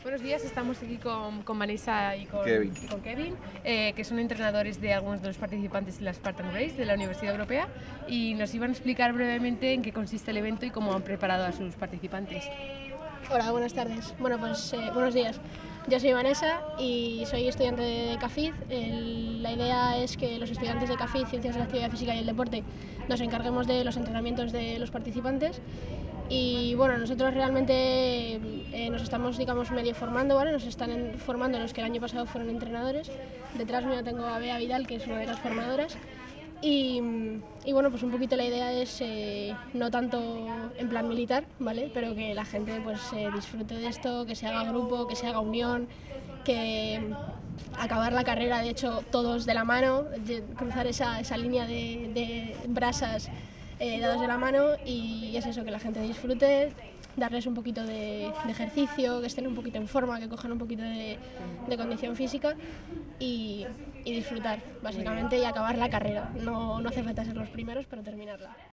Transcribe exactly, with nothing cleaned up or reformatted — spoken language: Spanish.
Buenos días, estamos aquí con, con Vanessa y con Kevin, y con Kevin eh, que son entrenadores de algunos de los participantes de la Spartan Race de la Universidad Europea, y nos iban a explicar brevemente en qué consiste el evento y cómo han preparado a sus participantes. Hola, buenas tardes. Bueno, pues eh, buenos días. Yo soy Vanessa y soy estudiante de C A F I D. El, la idea es que los estudiantes de C A F I D, Ciencias de la Actividad Física y el Deporte, nos encarguemos de los entrenamientos de los participantes. Y bueno, nosotros realmente eh, nos estamos, digamos, medio formando, ¿vale? Nos están en, formando los que el año pasado fueron entrenadores. Detrás mío tengo a Bea Vidal, que es una de las formadoras. Y, y bueno, pues un poquito la idea es eh, no tanto en plan militar, ¿vale? Pero que la gente pues eh, disfrute de esto, que se haga grupo, que se haga unión, que acabar la carrera, de hecho, todos de la mano, de cruzar esa, esa línea de, de brasas eh, dados de la mano, y es eso, que la gente disfrute, darles un poquito de, de ejercicio, que estén un poquito en forma, que cojan un poquito de, de condición física y, y disfrutar, básicamente, y acabar la carrera. No, no hace falta ser los primeros, pero terminarla.